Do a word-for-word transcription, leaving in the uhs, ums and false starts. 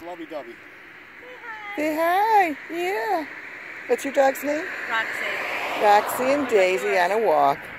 lovey-dovey. Say hi. Yeah. What's your dog's name? Roxie. Roxie and Daisy on a walk.